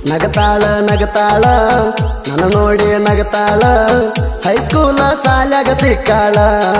ನಗತಾಳ ನಗತಾಳ ನನ್ನ ನೋಡಿ ನಗತಾಳ ಹೈಸ್ಕೂಲ ಸಾಲ್ಯಾಗ ಸಿಕ್ಕಾಳ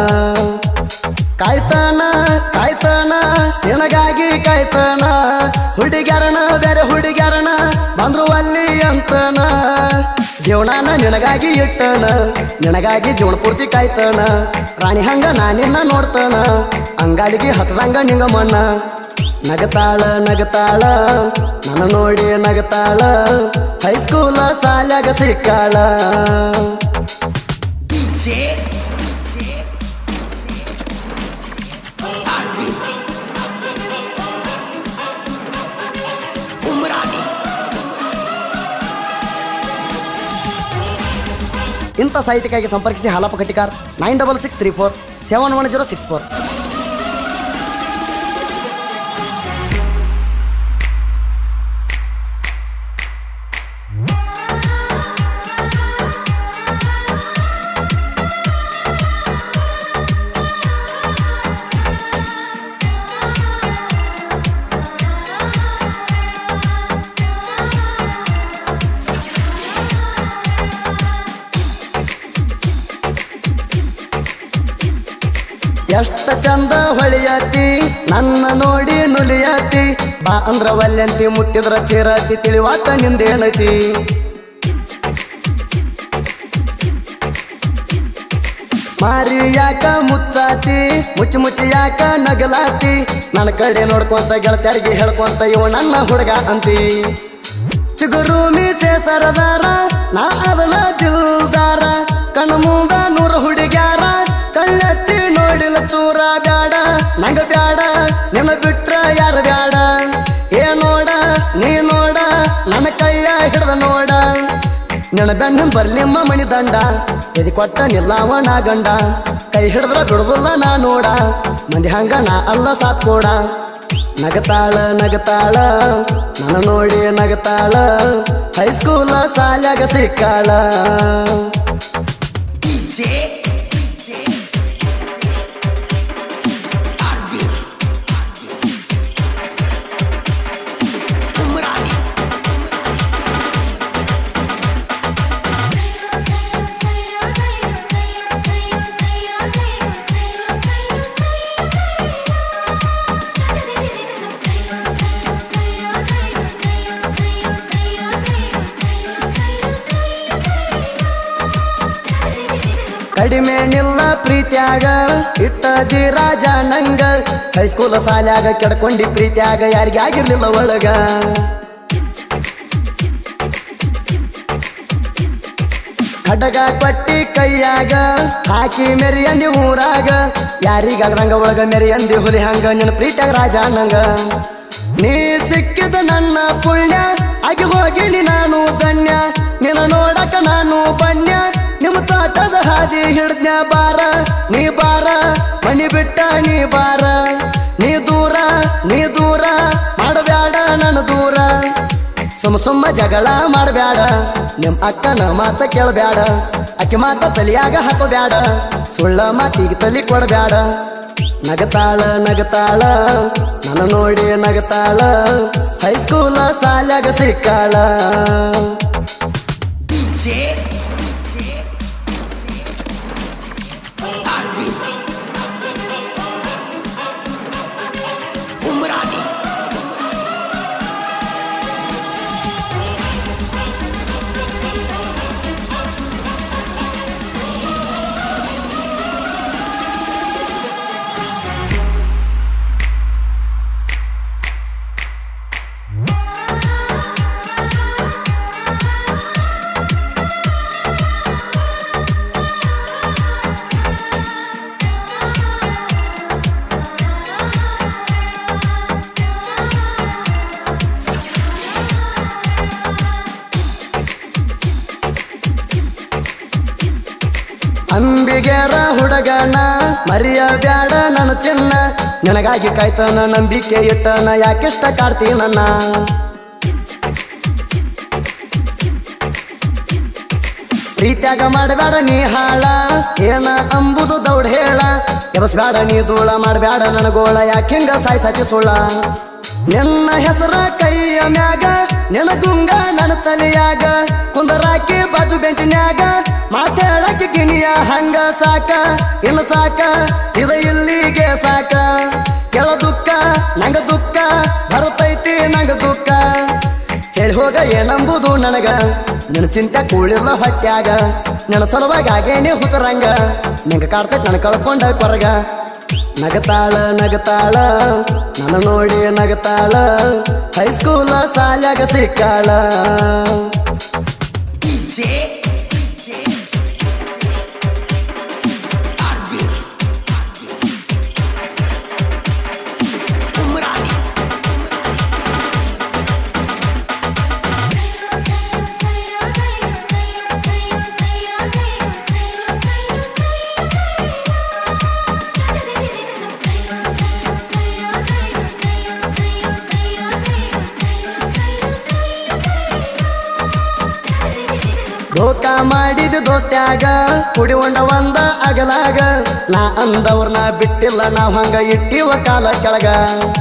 ಕಾಯ್ತಾನ ಕಾಯ್ತಾನ ನಿನಗಾಗಿ ಕಾಯ್ತಾನ ಹುಡುಗ್ಯಾರನ ಬೇರೆ ಹುಡುಗ್ಯಾರನ ಬಂದ್ರು ಅಲ್ಲಿ ಅಂತನ ಜೀವನಾನ ನಿನಗಾಗಿ ಇಟ್ಟನ ನಿನಗಾಗಿ ಜೀವನ ಪೂರ್ತಿ ಕಾಯ್ತಾನ ರಾಣಿ ಹಂಗ ನಾನಿನ್ನ ನೋಡ್ತಾನ ಅಂಗಾಲಿಗೆ ಹತ್ತದಂಗ ನಿಂಗ ಮಣ್ಣ ನಗತಾಳ ನಗತಾಳ ನನ್ನ ನೋಡಿ ನಗತಾಳ ಹೈಸ್ಕೂಲ ಸಾಲ್ಯಾಗ ಸಿಕ್ಕಾಳ ಇಂಥ ಸಾಹಿತ್ಯಕ್ಕಾಗಿ ಸಂಪರ್ಕಿಸಿ ಹಾಲಪ್ಪ ಕಟ್ಟಿಕಾರ್ 9663471064. ಎಷ್ಟ ಚಂದ ಹೊಳಿಯಾತಿ ನನ್ನ ನೋಡಿ ನುಲಿಯಾತಿ ಬಾ ಅಂದ್ರ ವಲ್ಯಂತಿ ಮುಟ್ಟಿದ್ರ ಚಿರಾತಿ ತಿಳಿವಾತ ನಿಂದೇನೈತಿ ಮಾರಿ ಯಾಕ ಮುಚ್ಚಾತಿ ಮುಚ್ಚಿ ಮುಚ್ಚಿ ಯಾಕ ನಗಲಾತಿ ನನ್ನ ಕಡೆ ನೋಡ್ಕೊಂತ ಗೆಳತ್ಯಾರಿಗೆ ಹೇಳ್ಕೊಂತ ಇವ ನನ್ನ ಹುಡುಗ ಅಂತಿ ಚಿಗುರು ಮೀಸೆ ಸರದಾರ ನಾ ಅದನ ದಿಲ್ದಾರ ಕಣ್ಣ ಮುಂದ 100 ಹುಡುಗ್ಯಾರ ಕಣ್ಣೆತ್ತಿ ನೋಡಿಲ್ಲ ಚೂರ ಬ್ಯಾಡ ನಂಗ ಬ್ಯಾಡ ನಿನ್ನ ಬಿಟ್ರ ಯಾರು ಬ್ಯಾಡ ಏ ನೋಡ ನೀ ನೋಡ ನನ್ನ ಕೈಯ ಹಿಡ್ದ ನೋಡ ನಿನ್ನ ಬೆನ್ನ ಬರ್ಲಿಮ್ಮ ಮಣಿ ದಂಡ ಎದಿ ಕೊಟ್ಟ ನಿಲ್ಲವ ನಾ ಗಂಡ ಕೈ ಹಿಡಿದ್ರ ಬಿಡುದಿಲ್ಲ ನಾ ನೋಡ ಮಂದಿ ಹಂಗ ನಾ ಅಲ್ಲ ಸಾತ್ ಕೊಡ ನಗತಾಳ ನಗತಾಳ ನನ್ನ ನೋಡಿ ನಗತಾಳ ಹೈಸ್ಕೂಲ ಸಾಲ್ಯಾಗ ಸಿಕ್ಕಾಳ ಕಡಿಮೆ ನಿಲ್ಲ ಪ್ರೀತ್ಯಾಗ ಇಟ್ಟದಿ ರಾಜ ನಂಗ ಹೈಸ್ಕೂಲ ಸಾಲ್ಯಾಗ ಕೆಡ್ಕೊಂಡಿ ಪ್ರೀತ್ಯಾಗ ಯಾರಿಗೆ ಆಗಿರ್ಲಿಲ್ಲ ಒಳಗ ಖಡ್ಗ ಕೊಟ್ಟಿ ಕೈಯಾಗ ಹಾಕಿ ಮೆರಿಯಂದಿ ಊರಾಗ ಯಾರಿಗಾಗ್ರಂಗ ಒಳಗ ಮೆರಿಯಂದಿ ಹುಲಿ ಹಂಗ ನಿನ್ನ ಪ್ರೀತ್ಯಾಗ ರಾಜ ನಂಗ ನೀ ಸಿಕ್ಕಿದ ನನ್ನ ಪುಣ್ಯ ಆಗಿ ಹೋಗಿನಿ ನಾನು ಧನ್ಯ ನಿನ್ನ ನೋಡಕ ನಾನು ಬನ್ಯ ನಿಮ್ಮ ತೋಟದ ಹಾದಿ ಹಿಡ್ದ್ಯ ಬಾರ ನೀ ಬಾರ ಮನಿ ಬಿಟ್ಟ ನೀ ಬಾರ ನೀ ದೂರ ಮಾಡಬ್ಯಾಡ ನನ್ನ ದೂರ ಸುಮ್ಮ ಜಗಳ ಮಾಡಬ್ಯಾಡ ನಿಮ್ ಅಕ್ಕನ ಮಾತ ಕೇಳಬ್ಯಾಡ ಅಕ್ಕಿ ಮಾತ ತಲಿಯಾಗ ಹಾಕೋಬ್ಯಾಡ ಸುಳ್ಳ ಮಾತಿಗೆ ತಲಿ ಕೊಡಬ್ಯಾಡ ನಗತಾಳ ನಗತಾಳ ನನ್ನ ನೋಡಿ ನಗತಾಳ ಹೈಸ್ಕೂಲ ಸಾಲ್ಯಾಗ ಸಿಕ್ಕಾಳ ಅಂಬಿಗೆರ ಹುಡುಗನ ಮರಿಯ ಬ್ಯಾಡ ನನ್ನ ಚಿನ್ನ ನಿನಗಾಗಿ ಕಾಯ್ತಾನ ನಂಬಿಕೆ ಇಟ್ಟನ ಯಾಕೆಷ್ಟ ಕಾಡ್ತೀ ನನ್ನ ಪ್ರೀತ್ಯಾಗ ಮಾಡಬೇಡ ನೀ ಹಾಳ ಏನ ಅಂಬುದು ದೌಡ್ ಹೇಳ ಎಬಸ್ಬೇಡ ನೀ ಧೂಳ ಮಾಡಬೇಡ ನನ್ನ ಗೋಳ ಯಾಕೆ ಹಿಂಗ ಸಾಯ್ಸಾತಿ ಸುಳ್ಳ ನಿನ್ನ ಹೆಸರ ಕೈಯ ಮ್ಯಾಗ ನೆನಗುಂಗ ನನ್ನ ತಲೆಯಾಗ ಕುಂದರಾಕಿ ಬಾಜು ಬೆಂಚಿನ್ಯಾಗ ಮಾತಾಡಕ್ಕೆ ಗಿಣಿಯ ಹಂಗ ಸಾಕ ಇನ್ನು ಸಾಕ ಇದ ಇಲ್ಲಿಗೆ ಸಾಕ ಕೆಳ ದುಃಖ ನಂಗ ದುಃಖ ಬರ್ತೈತಿ ನಂಗ ದುಃಖ ಹೇಳಿ ಹೋಗ ಏನಂಬುದು ನನಗ ನಿನ್ನ ಚಿಂತೆ ಕೂಳಿಲ್ಲ ಹೊಟ್ಯಾಗ ನನ್ನ ಸಲುವಾಗಿ ಆಗೇನಿ ಹುತರಂಗ ನಿಂಗ ಕಾಡ್ತೈತಿ ನನ್ನ ಕಳ್ಕೊಂಡ ಕೊರಗ ನಗತಾಳ ನಗತಾಳ ನನ್ನ ನೋಡಿ ನಗತಾಳ ಹೈಸ್ಕೂಲ ಸಾಲ್ಯಾಗ ಸಿಕ್ಕಾಳ ಧೋಕ ಮಾಡಿದ ದೋಸ್ತ್ಯಾಗ ಕುಡಿಕೊಂಡ ಒಂದ ಅಗಲಾಗ ನಾ ಅಂದವ್ರನ್ನ ಬಿಟ್ಟಿಲ್ಲ ನಾವ್ ಹಂಗ ಇಟ್ಟಿವ ಕಾಲ ಕೆಳಗ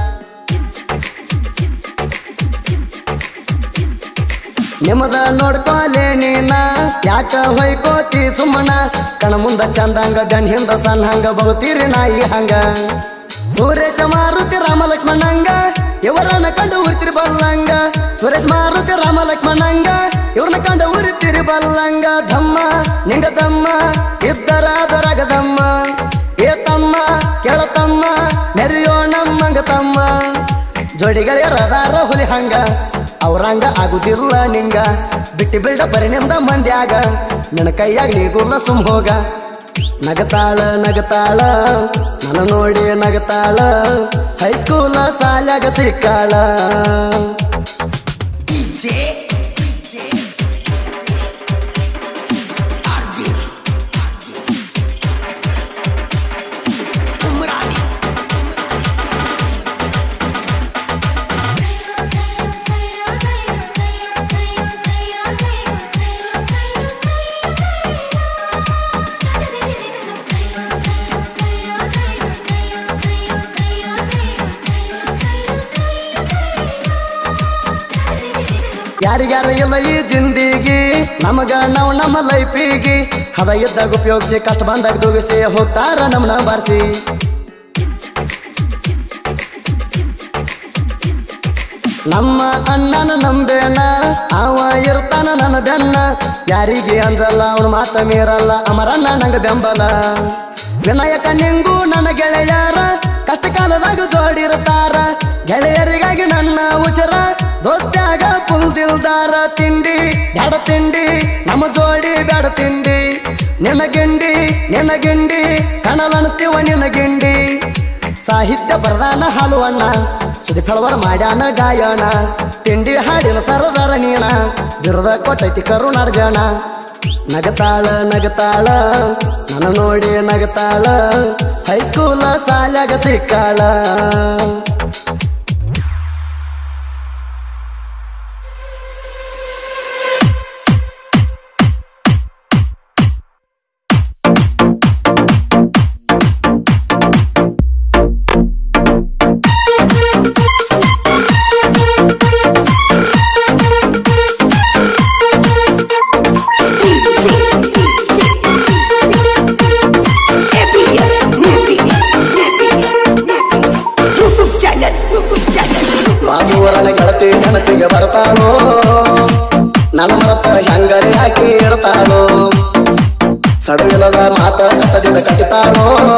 ನಿಮ್ಮದ ನೋಡ್ಕೋಲೆ ನೀನ ಯಾಕ ಹೊಯ್ಕೋತಿ ಸುಮ್ಮನ ಕಣ ಮುಂದ ಚಂದಂಗ ಗಂಡ ಹಿಂದ ಸಣ್ಣ ಹಂಗ ಬರುತ್ತೀರಿ ನಾಯಿ ಹಂಗ ಸುರೇಶ ಮಾರುತಿ ರಾಮ ಲಕ್ಷ್ಮಣಂಗ ಇವರನ್ನ ಕಂಡು ಉರಿತಿರಿ ಬಲ್ಲಂಗ ಸುರೇಶ್ ಮಾರುತಿ ರಾಮ ಲಕ್ಷ್ಮಣಂಗ ಇವ್ರನ್ನ ಕಂಡು ಉರಿತಿರಿ ಬಲ್ಲಂಗ ಧಮ್ಮ ನಿಂಗ ದಮ್ಮ ಇದ್ದರ ದೊರಗದಮ್ಮ ಏ ತಮ್ಮ ಕೇಳತಮ್ಮ ನೆರೆಯೋ ನಮ್ಮಂಗ ತಮ್ಮ ಜೋಡಿಗಳಿರದಾರ ಹುಲಿ ಹಂಗ ಅವ್ರಂಗ ಆಗುದಿಲ್ಲ ನಿಂಗ ಬಿಟ್ಟಿ ಬಿಡ ಬರಿ ನಿಮ್ದ ಮಂದ್ಯಾಗ ನಿನ್ನ ಕೈಯಾಗ ನೀಗುಲ್ಲ ಸುಮ್ ಹೋಗ ನಗತಾಳ ನಗತಾಳ ನನ್ನ ನೋಡಿ ನಗತಾಳ ಹೈಸ್ಕೂಲ ಸಾಲ್ಯಾಗ ಸಿಕ್ಕಾಳ ಯಾರಿಗಾರ ಇಲ್ಲ ಈ ಜಿಂದಿಗಿ ನಮಗ ನಾವು ನಮ್ಮ ಲೈಫಿಗಿ ಹದ ಇದ್ದಾಗ ಉಪಯೋಗಿಸಿ ಕಷ್ಟ ಬಂದಾಗ ದುಗಿಸಿ ಹೋಗ್ತಾರ ನಮ್ಮನ್ನ ಬಾರಿಸಿ ನಮ್ಮ ಅಣ್ಣನ ನಂಬೇನ ಅವ ಇರ್ತಾನ ನನ್ನ ಬೆನ್ನ ಯಾರಿಗೆ ಅಂಜಲ್ಲ ಅವನು ಮಾತ ಮೀರಲ್ಲ ಅಮರಣ್ಣ ನಂಗ ಬೆಂಬಲ ವಿನಾಯಕ ನಿಂಗೂ ನನ್ನ ಗೆಳೆಯರ ಕಷ್ಟ ಕಾಲದಾಗ ಜೋಡಿರ್ತಾರ ಗೆಳೆಯರಿಗಾಗಿ ನನ್ನ ಉಸಿರ ದೋಸ್ತ್ಯಾಗ ಫುಲ್ ದಿಲ್ದಾರ ತಿಂಡಿ ಬ್ಯಾಡ ತಿಂಡಿ ನಮ್ಮ ಜೋಡಿ ಬ್ಯಾಡ ತಿಂಡಿ ನಿನ್ನ ಗಿಂಡಿ ಕಣಲಣಿಸ್ತೀವ ನಿನ್ನ ಗಿಂಡಿ ಸಾಹಿತ್ಯ ಬರದಾನ ಹಾಲುವಣ್ಣ ಸುದಿ ಫಳವರ ಮಾಡ್ಯಾನ ಗಾಯಣ ತಿಂಡಿ ಹಾಡಿನ ಸರದಾರ ನೀಣ ಬಿರುದ ಕೊಟ್ಟೈತಿ ಕರುನಾಡ ಜನ ನಗತಾಳ ನಗತಾಳ ನನ್ನ ನೋಡಿ ನಗತಾಳ ಹೈಸ್ಕೂಲ ಸಾಲ್ಯಾಗ ಸಿಕ್ಕಾಳ ಬಾಜೂರನ ಗೆಳತಿ ನೆನಪಿಗೆ ಬರ್ತಾಳೋ ನನ್ನ ಮರತ ಹೆಂಗರಿ ಹಾಕಿ ಇರ್ತಾಳೋ ಸಡವಿಲ್ಲದ ಮಾತ ಕಟ್ಟದಿದ್ದ ಕಟ್ಟಿತಾಳೋ